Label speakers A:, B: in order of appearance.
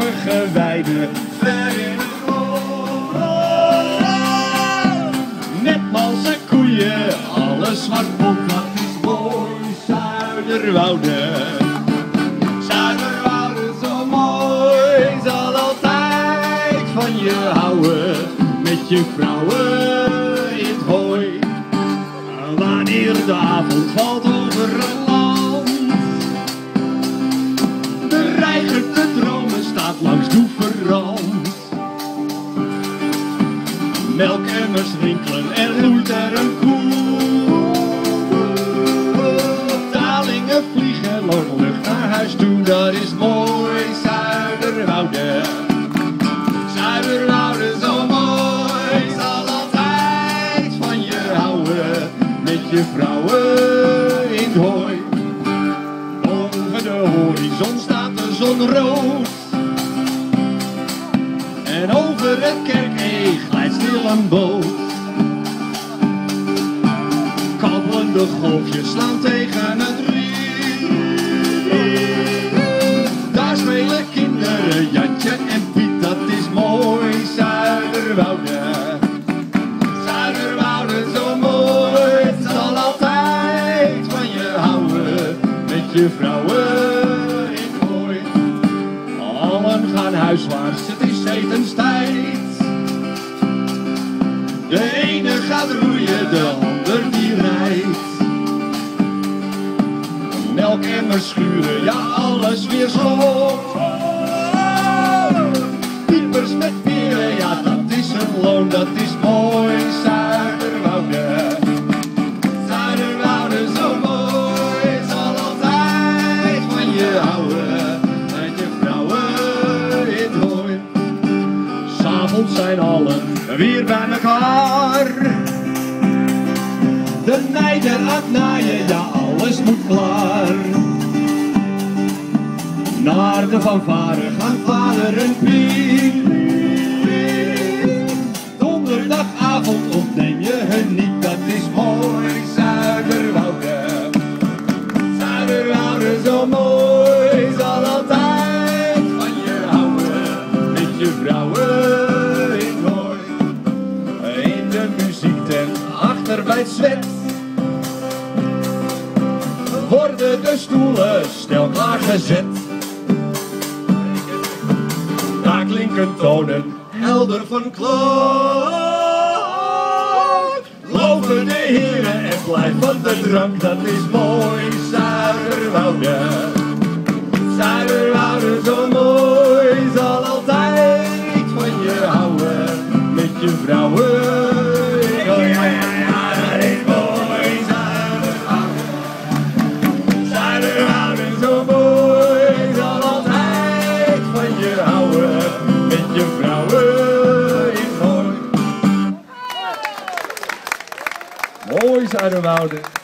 A: romige weiden, ver in het groen. Net malse koeien, alles zwart bont, dat is mooi. Zuiderwouden, Zuiderwouden, zo mooi. Zal altijd van je houden, met je vrouwen in het hooi. Wanneer de avond valt over een land, de reiger te dromen staat langs Doeverrand. Melkemmers rinkelen, er loeit er een koe. Dalingen vliegen lucht naar huis toe, dat is mooi. Zuiderwouden, Zuiderwouden, zo mooi. Zal altijd van je houden, met je vrouwen in het hooi. Boven de horizon staat de zon rood, en over het kerkee glijdt stil een boot. Kabbelende golfjes slaan tegen het riet. Daar spelen kinderen Jantje en Piet, dat is mooi. Zuiderwouden, Zuiderwouden, zo mooi. Het zal altijd van je houden, met je vrouwen in het hooi. Allen gaan huiswaarts, het is etenstijd. De ene gaat roeien, de ander die rijdt. Melkemmers schuren, ja alles weer schoon. Piepers met pieren, ja dat is een loon, dat is mooi. Zuiderwouden, Zuiderwouden, zo mooi. Zal altijd van je houden, met je vrouwen in het hooi. 'S Avonds zijn allen weer bij elkaar. De nijder aan het naaien, ja alles moet klaar. Naar de fanfare gaan vader en Piet. Donderdagavond ontneem je hun niet, dat is mooi. Zuiderwouden, Zuiderwouden, zo mooi. Zal altijd van je houden, met je vrouwen in het hooi. In de muziektent, achter bij het zwet, worden de stoelen snel klaargezet. Daar klinken tonen, helder van klank. Loven de heren en blijf van de drank, dat is mooi. Zuiderwouden, Zuiderwouden, zo mooi. Zal altijd van je houden, met je vrouwen. Je vrouwen in het hooi. Mooi Zuiderwouden.